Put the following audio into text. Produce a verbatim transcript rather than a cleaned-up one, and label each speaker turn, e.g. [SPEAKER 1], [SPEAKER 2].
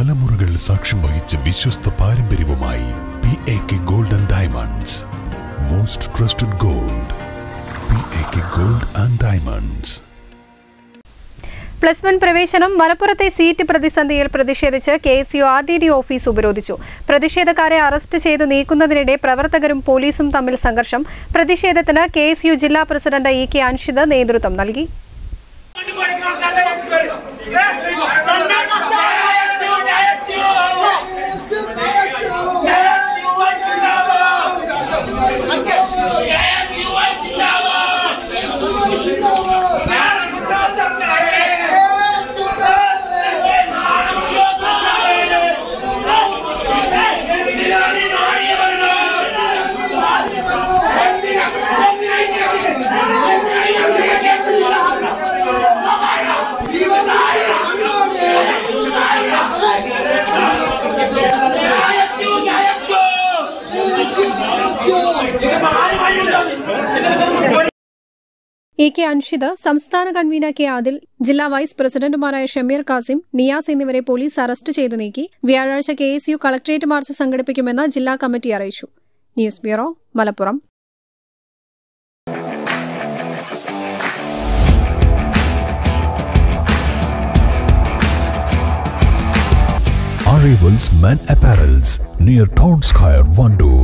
[SPEAKER 1] തലമുറകൾ സാക്ഷ്യം വഹിച്ച വിശ്വസ്ത പാരമ്പര്യവുമായി P A K gold and diamonds. Most trusted gold. P A K gold and diamonds.
[SPEAKER 2] Plus one പ്രവേശനം മലപ്പുറത്തെ സീറ്റ് പ്രതിസന്ധിയിൽ പ്രതിഷേധിച്ച് K S U R D D office ഉപരോധിച്ചു. പ്രതിഷേധക്കാരെ അറസ്റ്റ് ചെയ്ത് നീക്കുന്നതിനിടെ പ്രവർത്തകരും പോലീസും തമ്മിൽ സംഘർഷം. പ്രതിഷേധത്തിന് കെ എസ് യു ജില്ലാ പ്രസിഡന്റ് ഇ കെ അൻഷിദ് നേതൃത്വം നൽകി. ഇ കെ അൻഷിദ്, സംസ്ഥാന കൺവീനർ കെ ആദിൽ, ജില്ലാ വൈസ് പ്രസിഡന്റുമാരായ ഷമീർ കാസിം, നിയാസ് എന്നിവരെ പോലീസ് അറസ്റ്റ് ചെയ്ത് നീക്കി. വ്യാഴാഴ്ച K S U collectorate march സംഘടിപ്പിക്കുമെന്ന് ജില്ലാ കമ്മിറ്റി അറിയിച്ചു. News bureau, Malappuram.
[SPEAKER 1] Arrivals Men Apparels near Town Square, Vandoor.